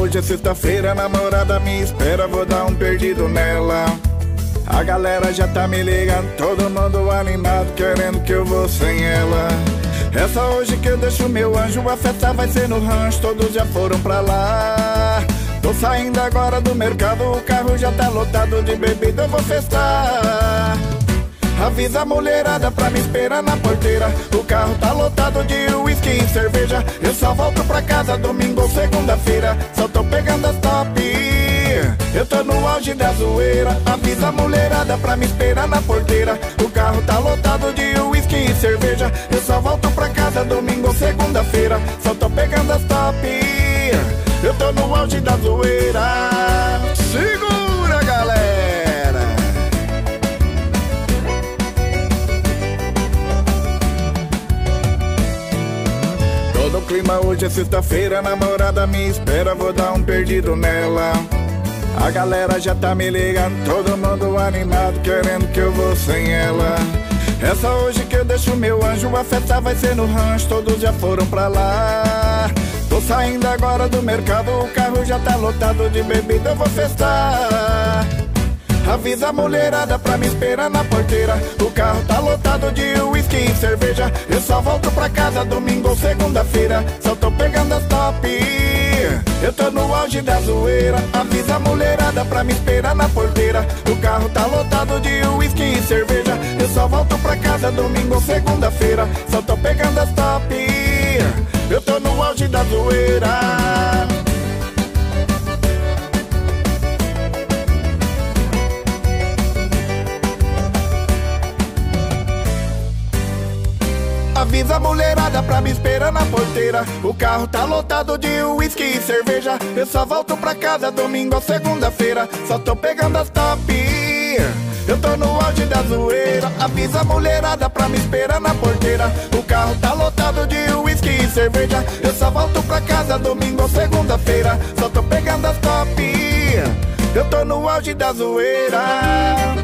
hoje é sexta-feira, a namorada me espera, vou dar um perdido nela. A galera já tá me ligando, todo mundo animado, querendo que eu vou sem ela. É só hoje que eu deixo meu anjo, a festa vai ser no rancho, todos já foram pra lá. Tô saindo agora do mercado, o carro já tá lotado de bebida, eu vou festar. Avisa a mulherada pra me esperar na porteira, o carro tá lotado de uísque e cerveja. Eu só volto pra casa domingo ou segunda-feira, só tô pegando as top. Eu tô no auge da zoeira, avisa a mulherada pra me esperar na porteira, o carro tá lotado de uísque e cerveja. Eu só volto pra casa domingo ou segunda-feira, só tô pegando as top. Eu tô no auge da zoeira. Segura, galera! Tô no clima, hoje é sexta-feira, a namorada me espera, vou dar um perdido nela. A galera já tá me ligando, todo mundo animado, querendo que eu vou sem ela. É só hoje que eu deixo meu anjo, a festa vai ser no rancho, todos já foram pra lá. Tô saindo agora do mercado, o carro já tá lotado de bebida, eu vou festar. Avisa a mulherada pra me esperar na porteira, o carro tá lotado de uísque e cerveja. Eu só volto pra casa domingo ou segunda-feira, só tô pegando as top. Eu tô no auge da zoeira, avisa a mulherada pra me esperar na porteira, o carro tá lotado de uísque e cerveja. Eu só volto pra casa domingo ou segunda-feira, só tô pegando as top. Eu tô no auge da zoeira. Avisa a mulherada pra me esperar na porteira, o carro tá lotado de uísque e cerveja. Eu só volto pra casa domingo ou segunda-feira, só tô pegando as top. Eu tô no auge da zoeira, avisa a mulherada pra me esperar na porteira, o carro tá lotado de uísque e cerveja. Eu só volto pra casa domingo ou segunda-feira, só tô pegando as top. Eu tô no auge da zoeira.